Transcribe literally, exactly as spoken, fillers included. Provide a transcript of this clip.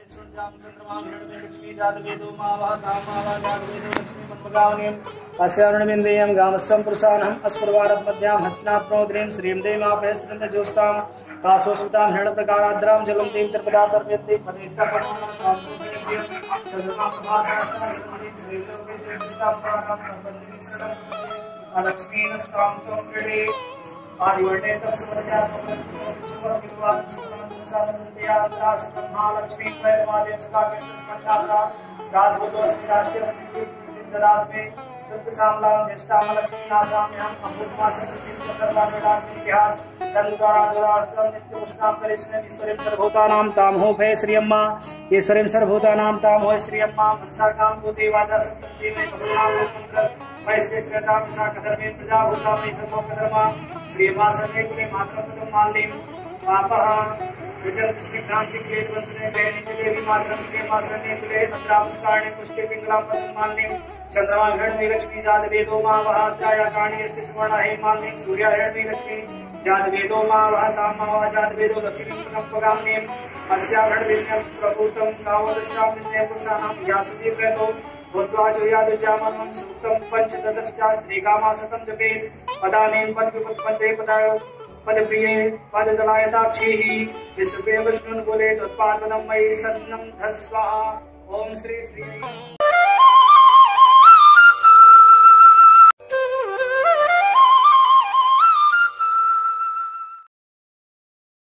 सुरजाम चंद्रमा हिरण्य लक्ष्मी जातवेदो मावा कामावा जातवेदो लक्ष्मी मनमगावनीम अस्यारुणविंदेयं गामस्सं पुरुषानहं अस्पर्वारत मध्याम हस्तिनाप्नोद्रीं श्रीं देवापहस्रन्त ज्योत्स्तां कासोस्मितां हिरण्यप्रकाराद्रां जलं तीं चर्पदातर्प्यते पदेष्टापणां चंद्रमा प्रभासहस्रं श्रीं लोके प्रतिष्ठापनां कर्पन्ति शरणं लक्ष्मीनस्तां त्वं गृहे आदिवर्णे तत्समर्या तमस्मोचुवर विद्वान् सुमनं सामन्त्या ब्रह्मलक्ष्मी वैरवादेव स्काकेन्द्र स्मन्दासा राधवतोस्मि राष्ट्रस्मि विद्यादात्मे शुद्ध सामलां ज्येष्ठां लक्ष्मी नासाम्यां अमृतमासं चतुर्वाणिडात्मिक्या गंधद्वारा द्वाराश्रम नित्य उष्णां करिष्णे ईश्वरीं सर्वभूतानां तामहो भय श्री अम्मा ईश्वरीं सर्वभूतानां तामहो श्री अम्मा मनसा काम भूते वाचा सप्तम सीमे पशूनां लोकमंत्र वैश्वे श्रेता विशाख धर्मे प्रजा भूता मयि संभव धर्मा श्री अम्मा सने कुले मातरं पदं माल्यं पापः विजल कृष्णकांति के वंशने बहनी देवी मातरं श्री अम्मा सने कुले अद्रापस्कारणे पुष्टे पिंगलां पदं माल्यं चंद्रमा हिरण्य लक्ष्मी जात वेदो मा वह अद्राया काणी यष्टि स्वर्ण हे माल्यं सूर्य हिरण्य लक्ष्मी जात वेदो मा वह ताम मा जात वेदो लक्ष्मी पदं पगाम्यं अस्या हिरण्यं प्रभूतं गावदशां नित्य पुरुषाणां यासुति प्रेतो भूत्वा जोयादुचामनं सूक्तं पंचदशश्च श्रीकामासतं जपेत् पदानेन पद्युपत्पन्ते पदायो पदप्रिये पददलायताक्षीः विश्वे विष्णुन् बोले त्वत्पादपदं मयि सन्नं धस्वाहा ओम श्री श्री